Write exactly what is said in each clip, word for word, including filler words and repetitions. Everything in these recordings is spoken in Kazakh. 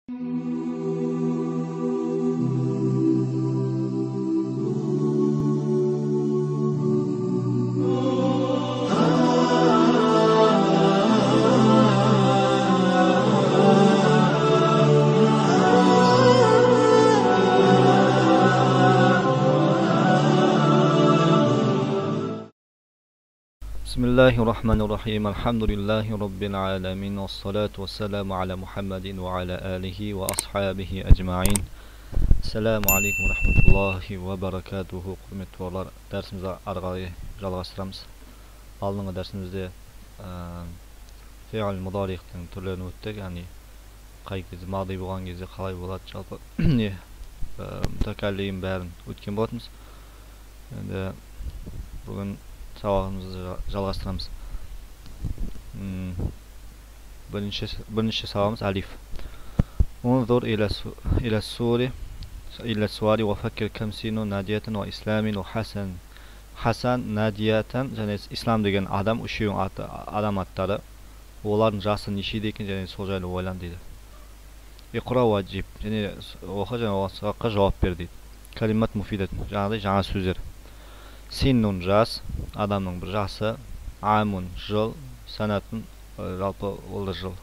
Bismillahirrahmanirrahim. Alhamdulillahi rabbil alamin. Wassalatu wassalamu ala Muhammadin wa ala alihi wa ashabihi ajma'in. Assalamu alaikum wa rahmatullahi wa barakatuhu. Құрметті бауырлар, дәрісімізді ары қарай жалғастырамыз. Алдыңғы дәрісімізде фе'л мударихтың түрлерін өттік, яғни қай кезде мади болған кезде қалай болады, жалпы не мутакаллим бәрін өткен болатынбыз. Енді бүгін сабағымызды жалғастырамыз. Бірінші сабағымыз алиф. Унзур иля сури иля суари ва факкир кам сину надиятан ва исламин ва хасан. Хасан, надиятан және ислам деген адам, үшеуін аты адам аттары. Олардың жасы нешеде екен және сол жайлы ойлан дейді. Иқра ваджиб, және оқы және осы сұраққа жауап бер дейді. Калимат муфидат, жаңағыдай жаңа сөздер. Синнун жас, адамның бір жасы, амун жыл, санатын жалпы ол да жыл.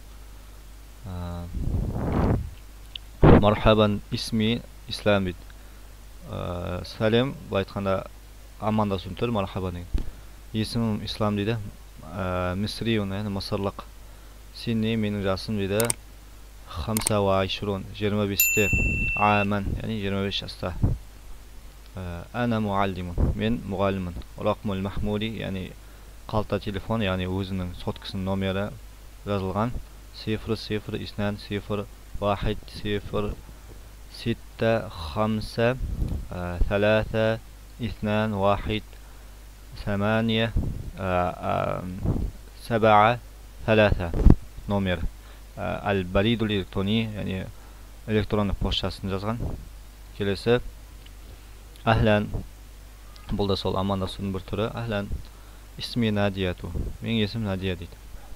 Мархабан исми ислам дейді. Сәлем, былай айтқанда амандасуын түрі мархабан деген. Есімім ислам дейді. Мисриун, яғни мысырлық. Синни менің жасым дейді. Хамса ва айшрун, жиырма бесте. Аман, яғни жиырма бес жаста. Ана муаллимун, мен мұғаліммін. Рақмул махмуди, яғни қалта телефон, яғни өзінің соткасының номері жазылған. Сифр, сифр, иснан, сифр, вахид, сифр, ситта, хамса, талата, иснан, вахид, самания, сабаа, талата номер. Ал-бариду электрони, яғни электронның поштасын жазған. Келесі Ахлан, бұл да сол амандасудың бір түрі. Ахлан, исми надияту, менің есім Надия дейді.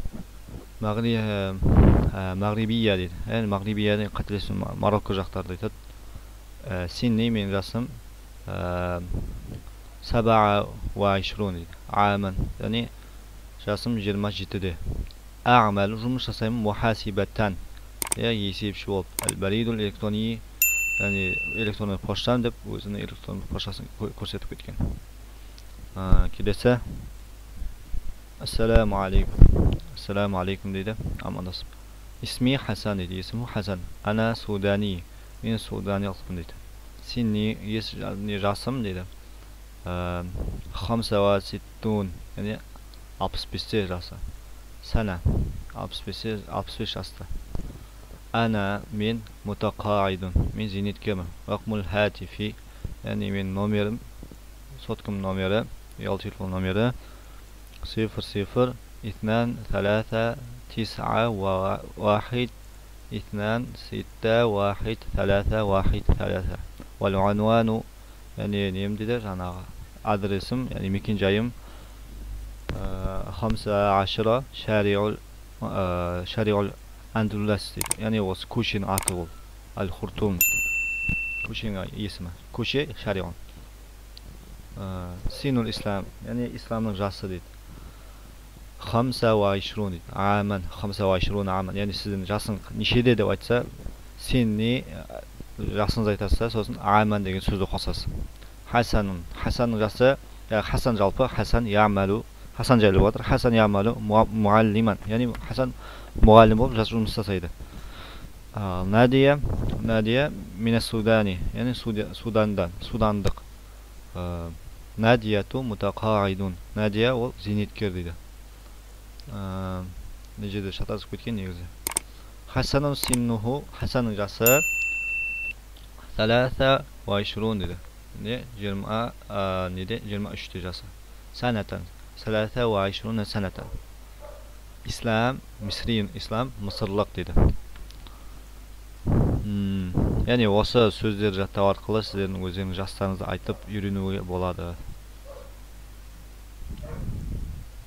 Мағрибия дейді. Әл Мағрибия дейді, қателесім Марокко жақтарды айтады. Синни, менің жасым Сабаа ва айшрун дейді. Аман, яғни жасым жиырма жетіде. Ағмал, жұмыс жасаймын мухасибаттан, есепші болып. Ал-баридул электрони, яғни электронный поштам деп өзінің электронный поштасын көрсетіп кеткен. Келесі ассаламу алейкум. Ассаламу алейкум дейді, амандасып. Исми Хасан дейді, есімі Хасан. Ана Судани, мен Суданиялықпын дейді. Синни, жасым дейді. Хамса ва ситтун, яғни алпыс бесте жасы. Сана, алпыс бес жаста. Ана, мен мутақаидун, мен зейнеткермін. Рақмул хатифи, яғни мен номерім, соткам номері, ұялы телефон номері. Сифр, сифр, итнан, талата, тис'a, вахид, итнан, ситта, вахид, талата, вахид, талата. Вал унвану, яғни нем дейді, жаңағы адресім, яғни мекен жайым. Хамса ашыра, шариул, шариул Андулас дейді, яғни осы көшенің аты ол. Ал-Хуртум дейді. Көшенің есімі. Көше Шарион. Синул ислам, яғни исламның жасы дейді. Хамса ва айшрун дейді. Аман, хамса ва айшрун аман. Яғни сіздің жасың нешеде деп айтса, сен не жасыңыз айтасыз, сосын аман деген сөзді қосасыз. Хасанун, Хасанның жасы, Хасан жалпы, Хасан ямалу, Хасан жайлы отыр. Хасан ямалу муаллиман, яғни Хасан мұғалім болып жас жұмыс жасайды. Надия, Надия мина Судани, яғни Судандан, Судандық. Надияту мутақаидун, Надия ол зейнеткер дейді. Не жерде шатасып кеткен негізі. Хасанун синнуху, Хасанның жасы талата ва айшрун дейді. Не жиырма неде жиырма үште жасы. Санатан, талата ва айшруна санатан. İslam, Misriyin, İslam, Mısırlық дейді. Яғни осы сөздер жаттау арқылы сіздердің өздерінің жастарыңызды айтып үйренуге болады.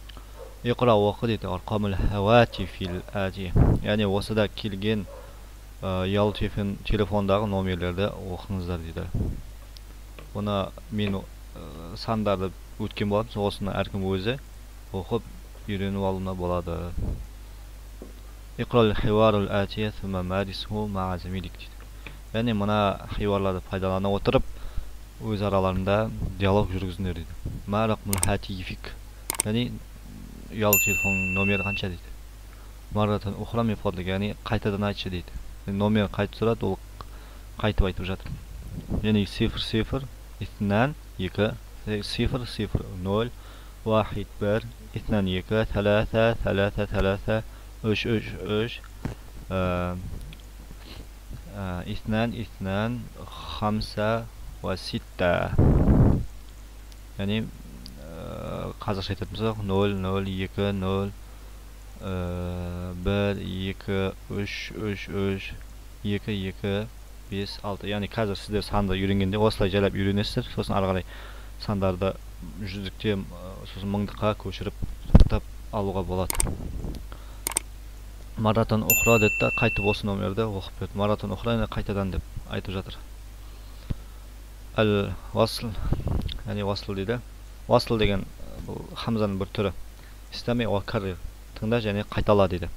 Иқра оқы дейді. Арқамыл хавати фил әти. Яғни осыда келген ұялы телефон телефондағы номерлерді оқыңыздар дейді. Бұны мен сандарды өткен болатын, осыны әркім өзі оқып үйреніп алуына болады. Иқрал хиварул атия сума марисху ма'a замилик дейді. Яғни мына хиварларды пайдалана отырып өз араларында диалог жүргізіңдер дейді. Ма рақмул хатифик, яғни ұялы телефон номері қанша дейді. Маррatan ухра мин фадлик, яғни қайтадан айтшы дейді. Номер қайтып сұрады, ол қайтып айтып жатыр. Яғни сифр сифр итнан екі, сифр сифр нөл, вахид бір, итнан екі, талата талата талата, үш үш үш, итнан итнан, хамса ва ситта. Яғни қазақша айтатын болсақ нөл нөл екі нөл, бір екі үш үш үш, екі екі бес алты. Яғни қазір сіздер санды үйренгенде осылай жайлап үйренесіздер, сосын ары қарай сандарды жүздіктен сосын мыңдыққа көшіріп сақтап алуға болады. Маратан ухра деді да, қайтып осы номерді оқып берді. Маратан ухра қайтадан деп айтып жатыр. Әл васл, яғни васл дейді. Васл деген бұл хамзаның бір түрі. Истами ва каррир, тыңда және қайтала дейді.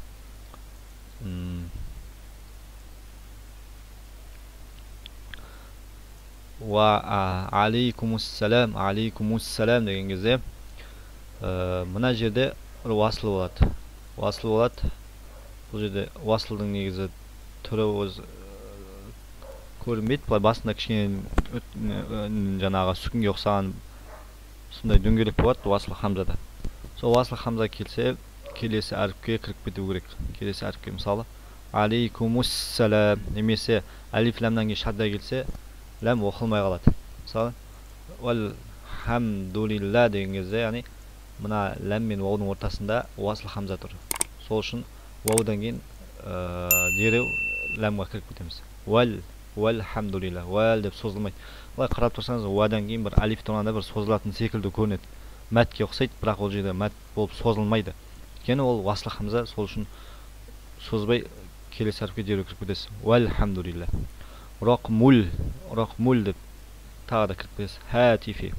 Ва алейкумуссалам, алейкумуссалам деген кезде мына жерде васл болады. Васл болады. Бұл жерде васлдың негізі түрі өз көрінбейді. Былай басында кішкене жаңағы сүкінге ұқсаған сондай дөңгелек болады васл хамзада. Сол васл хамза келсе, келесі әріпке кіріп кету керек. Келесі әріпке мысалы алейкумуссалам немесе алиф ләмнан кейін шадда келсе, ләм оқылмай қалады. Мысалы валхамдулилла деген кезде, яғни мына ләм мен ваудың ортасында васл хамза тұр. Сол үшін ваудан кейін дереу ләмға кіріп кетеміз. Вал валхамдулилла, вал деп созылмайды. Былай қарап тұрсаңыз, уадан кейін бір алиф тұрғанда бір созылатын секілді көрінеді. Мәтке ұқсайды, бірақ ол жерде мәт болып созылмайды. Өйткені ол васл хамза, сол үшін созбай келесі әріпке дереу кіріп кетесіз. Валхамдулилла. Рақмул, рақмул деп тағы да кіріп кетесіз. Хатифи.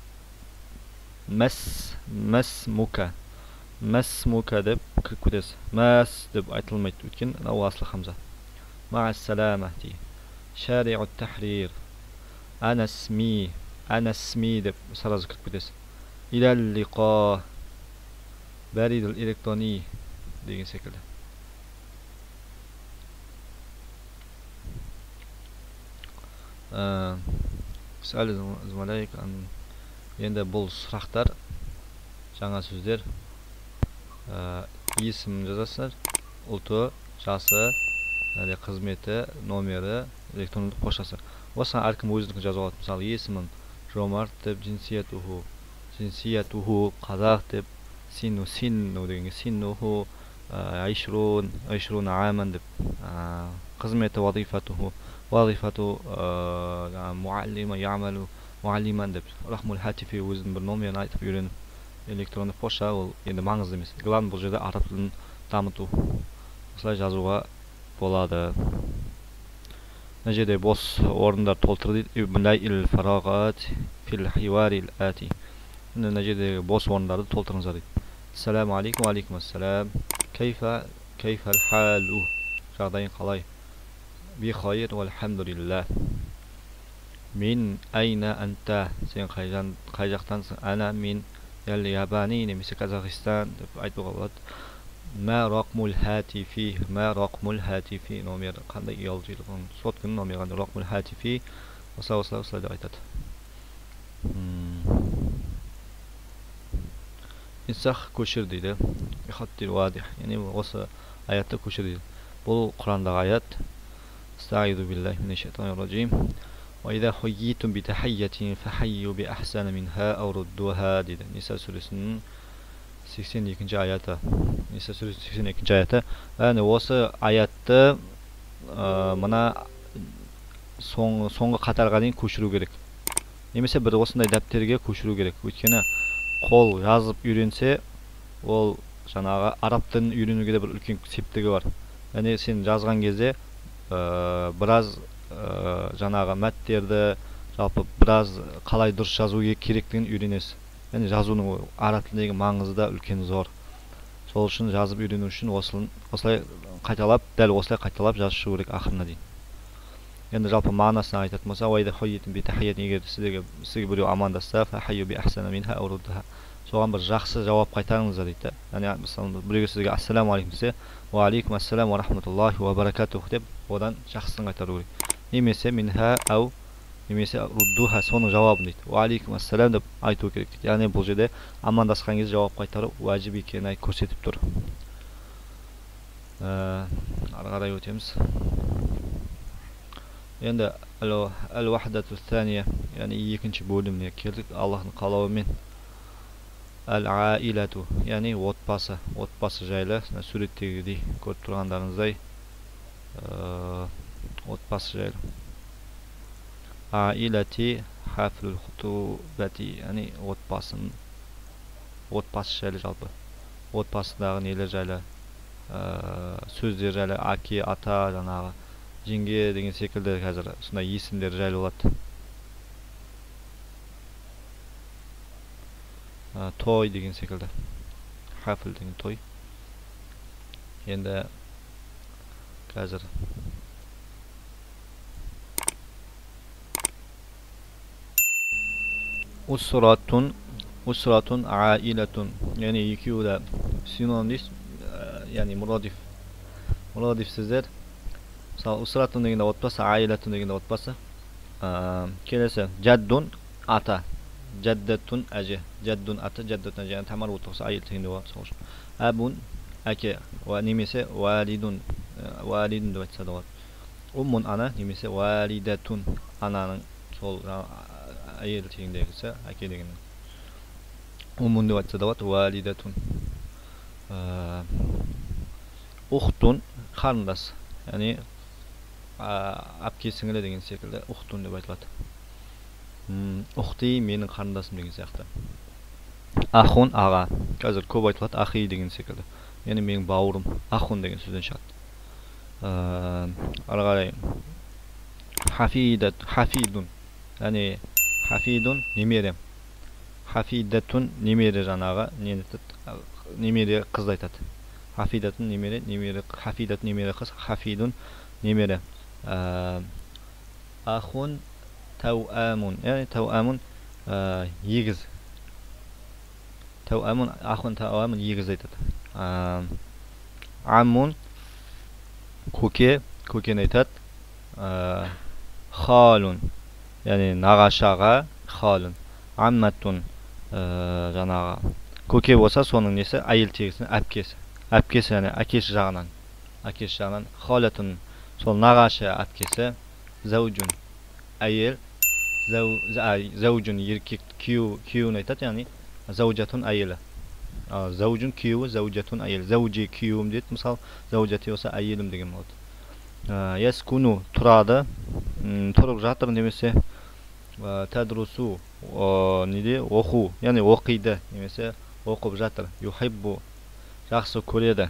Мәс, мәс мука. Мәс мука деп кіріп кетесіз. Мәс деп айтылмайды, өйткені ол васл хамза. Мағассалама дейді. Шариғу тахрир. Анасми, анасми деп сразу кіріп кетесіз. Илаллиқа, бәриділ электрони деген секілді. Сәлі змалайк. Енді бұл сұрақтар, жаңа сөздер, есім жазасыздар, ұлты, жасы, қызметі, номері, электрондық поштасы. Осыған әркім өзінің жазуға. Мысалы, есімін Жомарт деп, жинсиятуху, жинсиятуху қазақ деп, сину сину деген синуху, айшрун, айшрун аман деп, қызметі вазифатуху, вазифату муаллима ямалу муаллиман деп, рахмул хатифи өзінің бір номерін айтып үйреніп, электрондық пошта ол енді маңызды емес. Главный бұл жерде араб тілін дамыту. Осылай жазуға болады. Мына жерде бос орындар толтыр дейді. Ибнай ил фарағат фил хивари ил ати. Мына жерде бос орындарды толтырыңыздар дейді. Ассаламу алейкум, алейкум ассалам. Кайфа, кайфа ал-халу. Жағдайың қалай? Би хайр валхамдулилlah. Min ayna anta, сен қай жақтансың? Ана min ял ябани немесе Қазақстан деп айтуға болады. Ма рақмул хатифи, ма рақмул хатифи, номер қандай ұялы телефон, соткінің номері қандай, рақмул хатифи, осылай осылай осылай деп айтады. Инсах көшір дейді. Ихаттир вадих, яғни осы аятты көшір дейді. Бұл Құрандағы аят. Астағиду биллахи минаш шайтанир раджим. وَإِذَا حُيِّيتُمْ بِتَحِيَّةٍ فَحَيُّوا بِأَحْسَنَ مِنْهَا أَوْ رُدُّوهَا дейді. Ниса сүресінің сексен екінші аяты. Ниса сүресінің сексен екінші аяты. Яғни осы аятты мына соңғы қатарға дейін көшіру керек. Немесе бір осындай дәптерге көшіру керек. Өйткені қол жазып үйренсе, ол жаңағы араб тілін үйренуге де бір үлкен септігі бар. Яғни сен жазған кезде біраз жаңағы мәттерді, жалпы біраз қалай дұрыс жазу керектігін үйренесіз. Яғни жазудың ара тіліндегі маңызы да үлкен зор. Сол үшін жазып үйрену үшін осылай қайталап, дәл осылай қайталап жазышу керек ақырына дейін. Енді жалпы мағынасын айтатын болса, уайда хойетин би тахиятин, егер сізге сізге біреу амандасса, фахайю би ахсана минха ау руддаха, соған бір жақсы жауап қайтарыңыздар дейді. Яғни мысалы біреу сізге ассаламу алейкум десе, ва алейкум ассалам ва рахматуллахи ва баракатух деп, одан жақсысын қайтару керек. Немесе минха ау, немесе руддуха, соның жауабын дейді. Ва алейкум ассалам деп айту керек дейді. Яғни бұл жерде амандасқан кезде жауап қайтару уәжіп екенін көрсетіп тұр. Ары қарай өтеміз. Енді әл-вахдату тәния, яғни екінші бөліміне келдік. Аллахтың қалауымен әл-аилату, яғни отбасы, отбасы жайлы, суреттегідей көріп тұрғандарыңыздай отбасы жайлы. Аилати хафлул хутубати, яғни отбасын, отбасы жайлы жалпы, отбасыдағы нелер жайлы, сөздер жайлы, аке, ата, жаңағы жеңге деген секілді қазір сондай есімдер жайлы болады. Той деген секілді, хафл деген той. Енді қазір Усратун, усратун, аилатун, яғни екеуі де синоним дейсіз, яғни мұрадиф, мұрадиф сөздер. Мысалы, усратун дегенде отбасы, аилатун дегенде отбасы. Келесі, жаддун, ата, жаддатун, әже, жаддун, ата, жаддатун, әже, яғни тамар отырғысы айыл тегінде болады. Сол үшін. Әбун, әке, немесе валидун, валидун деп айтса да болады. Уммун, ана, немесе валидатун, ананың сол әйел тегіндегісі, әке дегеннің. Уммун деп айтса да болады, валидатун. Ухтун, қарындас, яғни әпке сіңілі деген секілді ухтун деп айтылады. Ухти, менің қарындасым деген сияқты. Ахун, аға, қазір көп айтылады, ахи деген секілді, яғни менің бауырым, ахун деген сөзден шығады. Ары қарай хафидат, хафидун, яғни хафидун, немере, хафидатун, немере жаңағы, немере қызды айтады. Хафидатун, немере, немере, хафидатун, немере қыз, хафидун, немере. Ахун, тауамун, яғни тауамун, егіз. Тауамун, ахун, тауамун, егіз айтады. Аммун, көке, көкені айтады. Халун, яғни нағашаға, халун. Амматун, жаңағы көке болса, соның несі әйел тегісінің әпкесі. Әпкесі, яғни әкесі жағынан. Әкесі жағынан. Халатун, сол нағашы әпкесі. Заужун, әйел. Заужун, еркек, күйеуін айтады, яғни заужатун, әйелі. Заужун, күйеуі, заужатун, әйел. Заужи, күйеуім дейді, мысалы, заужати болса, әйелім деген болады. Яскуну, тұрады, тұрып жатыр немесе тәдрусу, неде, оқу, яғни оқиды немесе оқып жатыр. Юхиббу, жақсы көреді.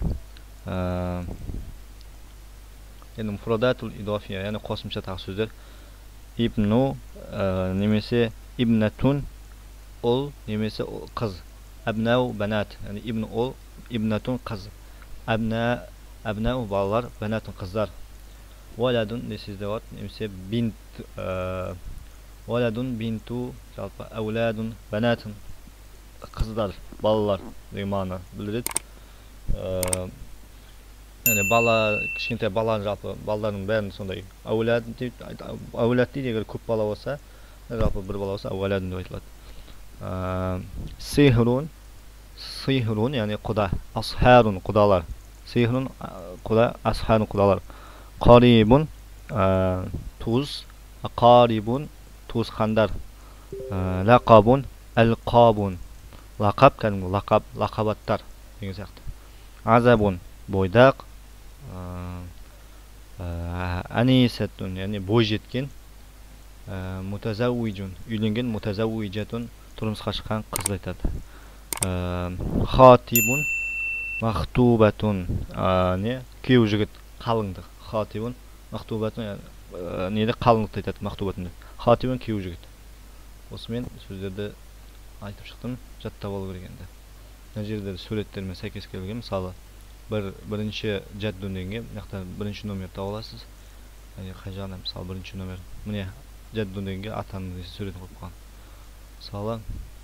Енді муфрадатул идофия, яғни қосымша тағы сөздер. Ибну, немесе ибнатун, ұл немесе қыз. Абнау, банат, яғни ибн ұл, ибнатун, қыз. Абнау, балалар, банатун, қыздар. Валадун, десізде болады, немесе бинт, валадун, бинту, жалпы әуладун, банатун, қыздар, балалар деген мағына білдіреді. Бала, кішкентай баланы жалпы, балалардың бәрін сондай әулад дейді, егер көп бала болса, жалпы бір бала болса, әуладун деп айтылады. Сихрун, сихрун, яғни құда, асхарун, құдалар. Сихрун, құда, асхарун, құдалар. Қарибун, туз, қарибун, туысқандар. Лақабун, әлқабун, лақаб, кәдімгі лақаб, лақабаттар деген сияқты. Азабун, бойдақ. Анисаттун, яғни бой жеткен. Мутазауижун, үйленген, мутазауижатун, тұрмысқа шыққан қызды айтады. Хатибун, махтубатун, күйеу жігіт, қалыңдық. Хатибун, мақтубатын яғни неде қалыңдықты айтады мақтубатын деп. Хатибун күйеу жігіт. Осымен сөздерді айтып шықтым, жаттап алу керек енді. Мына жерде суреттермен сәйкес келген, мысалы бір бірінші жаддун дегенге мына жақта бірінші номер таба аласыз. Яғни қай жағынан, мысалы бірінші номер. Міне жаддун дегенге атаның суретін қойып қойған. Мысалы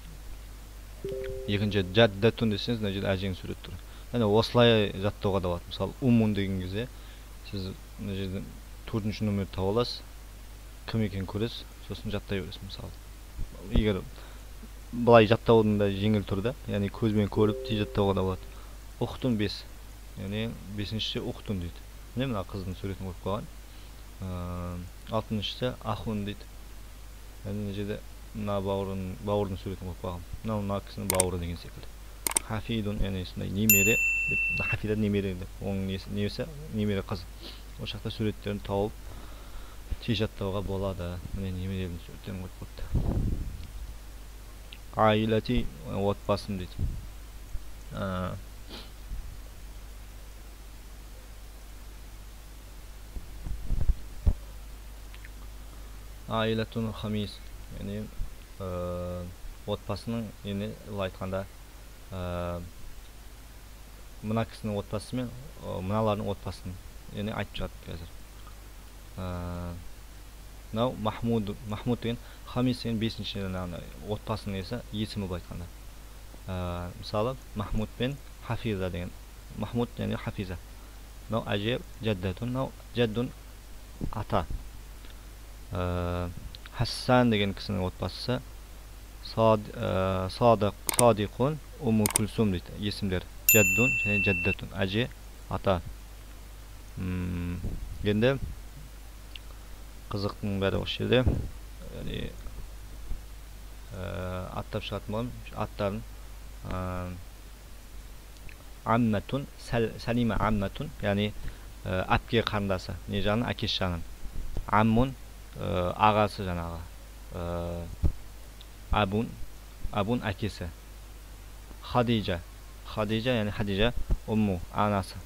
екінші жаддатун десеңіз, мына жерде әженің суреті тұр. Яғни осылай жаттауға да болады. Мысалы умун деген кезде сіз мына жерде төртінші номерді таба аласыз, кім екенін көресіз, сосын жаттай бересіз. Мысалы егер былай жаттаудың да жеңіл түрде, яғни көзбен көріп тез жаттауға да болады. Уқтун бес, яғни бесіншісі уқтун дейді. Міне мына қыздың суретін қойып қойған. Алтыншысы ахун дейді. Яғни мына жерде мына бауырын бауырдың суретін қойып қойған. Мына мына кісінің бауыры деген секілді. Хафидун, яғни сондай немере деп, хафида немере деп, оның несі несі немере қыз. Ол жақта суреттерін тауып тез жаттауға болады. Міне немерелердің суреттерін қойып қойыпты. Айлати отбасым дейді. Айлатун хамис, яғни отбасының, яғни айтқанда мына кісінің отбасы мен мыналардың отбасын, яғни айтып жатыр қазір. Мынау Махмуд, Махмуд деген хамис деген бесінші отбасының несі, есімі былай айтқанда. Мысалы Махмуд пен Хафиза деген. Махмуд яғни Хафиза. Мынау әже жаддатун, мынау жаддун ата. Хассан деген кісінің отбасысы Садиқун, Уму Күлсум дейді есімдер. Жаддун және жаддатун, әже ата. Енді қызықтың бәрі осы жерде. Яғни аттап шығатын болам. Аттарын Амматун, Салима Амматун, яғни әпке қарындасы, не жағынан, әкесі жағынан. Аммун ағасы жаңағы. Абун, Абун әкесі. Хадижа, Хадижа яғни Хадижа умму анасы.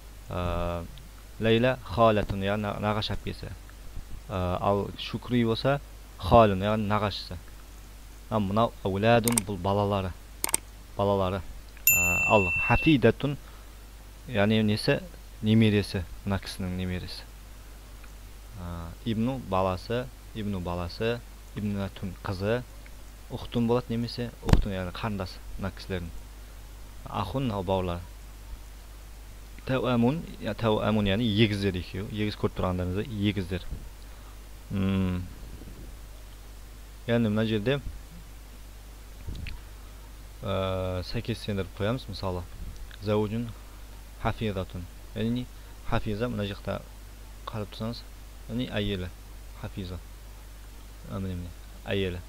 Лейла халатун, яғни нағашы әпкесі. Ал Шукри болса халун, яғни нағашысы. Мынау ауладун, бұл балалары. Балалары. Ал Хафидатун, яғни несі немересі, мына кісінің немересі. Ибну баласы, Ибну баласы, Ибнатун қызы, Ухтун болады немесе, Ухтун яғни қарындасы мына кісілердің. Ахун ал бауырлары. Тауамун, тауамун яғни егіздер екеуі. Егіз көріп тұрғандарыңызда егіздер. Яғни мына жерде сәйкестендіріп қоямыз. Мысалы Заужун Хафизатун, яғни Хафиза мына жақта қарап тұрсаңыз, яғни әйелі Хафиза. Міне әйелі.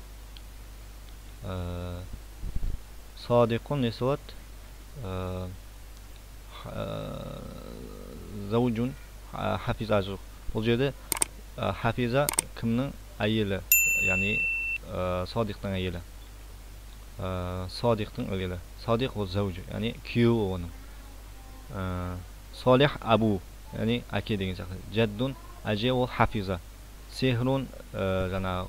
Садиқун несі болады? Заужун Хафиза жоқ. Бұл жерде Хафиза кімнің әйелі, яғни Садиқтың әйелі. Садиқтың әйелі. Садиқ ол заужу, яғни күйеуі оның. Салих абу, яғни әке деген сияқты. Жаддун әже ол Хафиза. Сехрун жаңа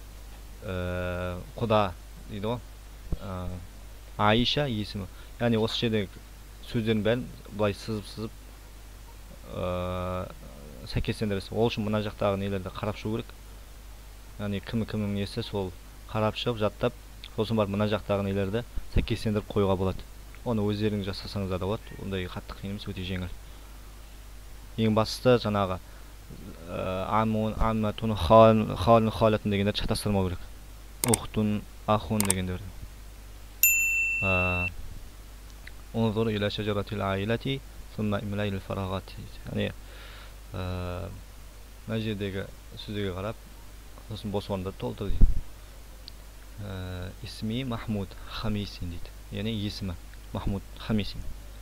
құда дейді ғой. Аиша есімі. Яғни осы жерде сөздердің бәрін былай сызып-сызып сәйкестендіресіз. Ол үшін мына жақтағы нелерді қарап шығу керек. Яғни кім-кімнің несі сол қарап шығып, жаттап, сосын барып мына жақтағы нелерді сәйкестендіріп қоюға болады. Оны өздеріңіз жасасаңыздар да болады. Ондай қатты қиын емес, өте жеңіл. Ең бастысы жаңағы Амун, Амматун, Халин, Халатын дегендерді шатастырмау керек. Ухтун, Ахун дегендерді. Унзур иля шажаратил аилати, сумма имлаил фарагат. Яғни мына жердегі сөздерге қарап, сосын бос орынды толтыр дейді. Исми Махмуд Хамисин дейді. Яғни есімі Махмуд Хамисин.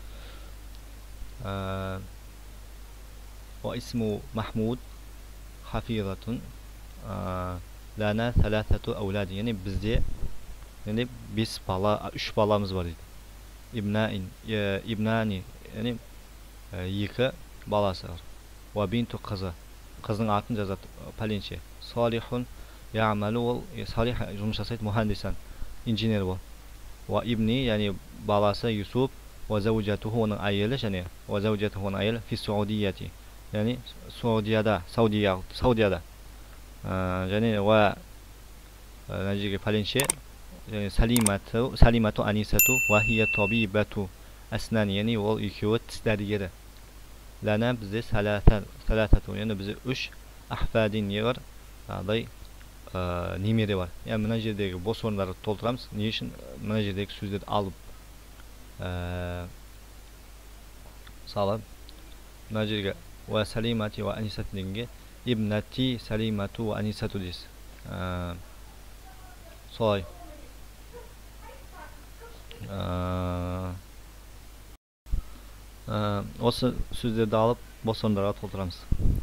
Ва исму Махмуд Хафизатун лана саласату аулади. Яғни бізде яғни бес бала, үш баламыз бар дейді. Ибнаин, ибнани, яғни екі баласы бар. Ва бинту қызы. qizning atini жазады пәленше. Салихун яъмалу, ол салих жұмыс жасайды, мухандисан, инженер бол. Ва ибни, яғни баласы Юсуф, ва заужатуху, оның әйелі, және ва заужатуху, оның әйелі фи Саудияти, яғни Саудияда, Саудия, Саудияда. және ва мына жерге пәленше, және Салимату, Салимату Анисату ва хия табибату аснан, яғни ол екеуі тіс дәрігері. Лана бізде салатату, яғни бізде үш ахфадин не бар, ағдай немере бар. Яғни мына жердегі бос орындарды толтырамыз. Не үшін? Мына жердегі сөздерді алып, мысалы мына жерге ва салимати ва анисату дегенге ибнати салимату ва анисату дейсіз. Солай. Осы сөздерді алып бос орындарға толтырамыз.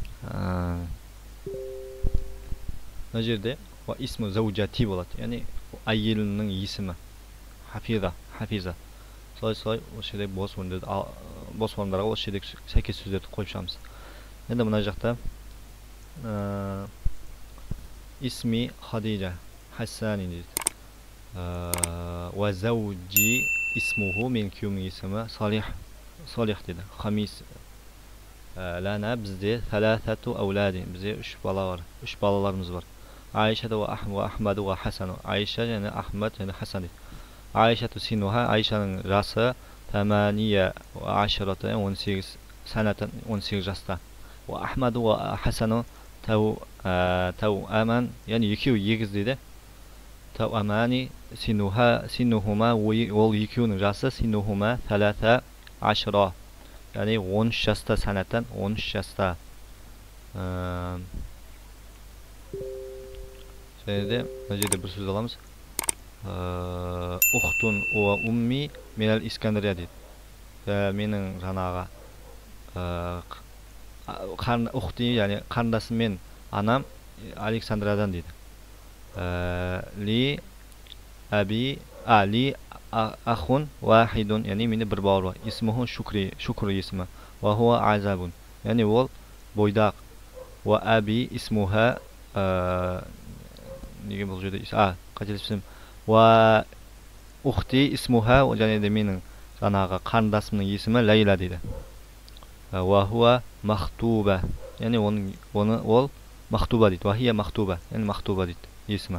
Мына жерде ва исму заужати болады, яғни әйелінің есімі Хафиза, Хафиза. Солай-солай осы жерде бос орындарды, бос орындарға осы жерде сәйкес сөздерді қойып шығамыз. Енді мына жақта исми Хадижа Хассани дейді. Ва заужи исмуху, мен күйеуімнің есімі Салих, Салих дейді. Хамис лана, бізде саласату аулади, бізде үш бала бар, үш балаларымыз бар. Айша ва Ахмаду ва Хасану, Айша және Ахмад және Хасан дейді. Айша ту синуха, Айшаның жасы тамания ва ашарата, он сегіз санатан, он сегіз жаста. Ва Ахмаду ва Хасану тау тау аман, яғни екеуі егіз дейді. Тау амани синуха, синухума, ол екеуінің жасы синухума саласа ашра, яғни он үш жаста, санаттан он үш жаста. Және де мына жерде бір сөз аламыз. Ухтун уа умми минал Искандария дейді. Менің жаңағы ухти, яғни қарындасым мен анам Александриядан дейді. Ли аби а ли ахун вахидун, яғни менде бір бауыр бар. Исмуху Шукри, Шукр есімі. Ва хуа азабун, яғни ол бойдақ. Ва аби исмуха, неге бұл жерде а қателеспесем, ва ухти исмуха, және де менің жаңағы қарындасымның есімі Лайла дейді. Ва хуа махтуба, яғни оны ол махтуба дейді. Ва хия махтуба, яғни махтуба дейді есімі.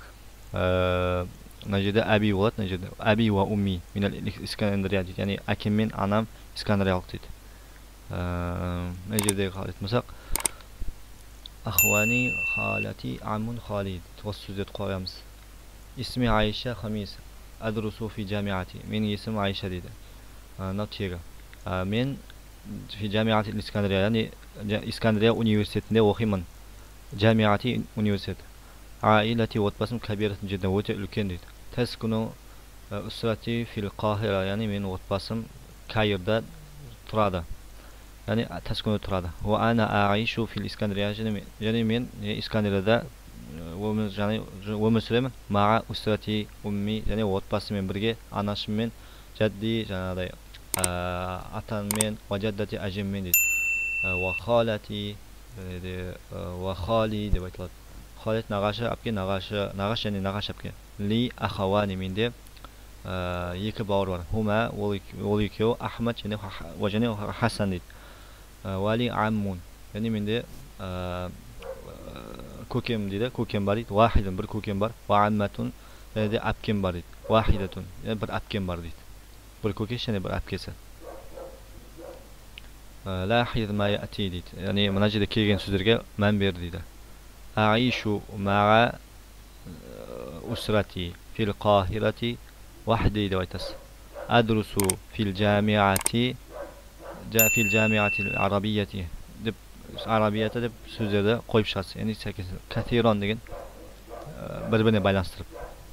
Мына жерде әби болады, мына жерде әби ва умми минал Искандария дейді, яғни әкем мен анам Искандариялық дейді. Мына жердегі қалайтын болсақ, ахвани халати амун халид, осы сөздерді қоямыз. Исми Айша Хамис адрусу фи джамиати, менің есімім Айша дейді. Мынау тегі. Мен фи джамиати Искандария, яғни Искандария университетінде оқимын. Джамиати университет. Аилати, отбасым кабиратын, жерден өте үлкен дейді. Таскуну усрати фил Қахира, яғни менің отбасым Каирда тұрады. Яғни таскуну тұрады. Ва ана аишу фил Искандария, және мен Искандарияда өмір сүремін. Маға усрати умми, және отбасымен бірге, анашыммен, жадди, жаңағыдай атанмен, ва жаддати әжеммен дейді. Ва халати, ва хали деп айтылады. Халет нағашы, әпке, нағашы, нағаш және нағаш әпке. Ли ахавани, менде екі бауыр бар. Хума, ол екеуі Ахмад және Хасан дейді. Вали аммун, яғни менде көкем дейді, көкем бар дейді. Вахидун, бір көкем бар. Ва амматун, және де әпкем бар дейді. Вахидатун, яғни бір әпкем бар дейді. Бір көкеш және бір әпкесі. Лахид ма яти дейді, яғни мына жерде келген сөздерге мән бер дейді. Аишу маға усрати фил Қахирати вахди деп айтасыз. Адрусу фил джамиати фил джамиати арабияти деп, арабияты деп сөздерді қойып шығасыз. Яғни сәйкес катирон деген бір-біріне байланыстырып.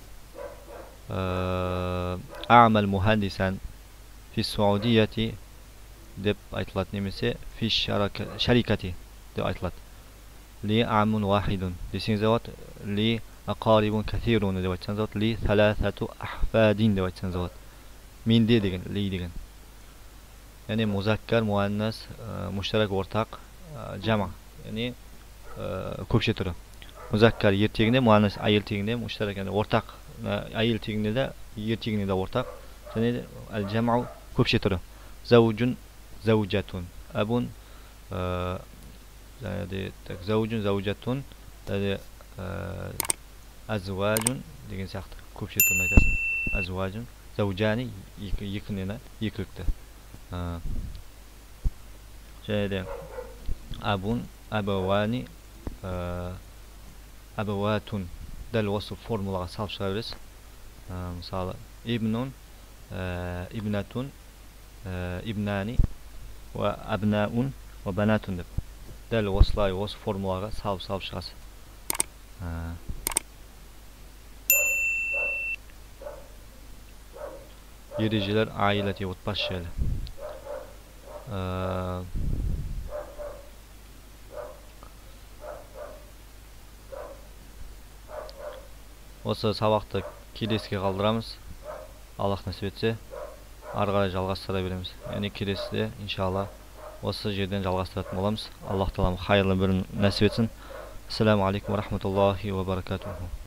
Амал мухандисан фи Саудияти деп айтылады, немесе фи шарикати деп айтылады. Ли амун вахидун десеңіз болады, ли ақарибун катирун деп айтсаңыз болады, ли саласату ахфадин деп айтсаңыз болады. Менде деген, ли деген. Яғни музаккар, муаннас, муштарак, ортақ, жама. Яғни көкше түрі. Музаккар ертегінде, муаннас айыл тегінде, муштарак яғни ортақ, айыл тегінде де, ер тегінде де ортақ. Және де әл жамау көкше түрі. Заужун, заужатун. Абун және де заужун, заужатун, және азважун деген сияқты көкше түрін айтасың. Азважун, заужани екі нені, екілікті. Және де абун, абавани, абаватун. Дәл осы формулаға салып шыға бересіз. Мысалы, ибнун, ибнатун, ибнани, ва абнаун, ва банатун деп. Дәл осылай осы формулаға салып-салып шығасыз. Ережелер айлати отбасы жайлы. Осы сабақты келесіге қалдырамыз. Аллах нәсіп етсе, ары қарай жалғастыра береміз. Яғни келесіде иншалла осы жерден жалғастыратын боламыз. Аллах тағала хайырлы бір нәсіп етсін. Ассаламу алейкум ва рахматуллахи ва баракатуху.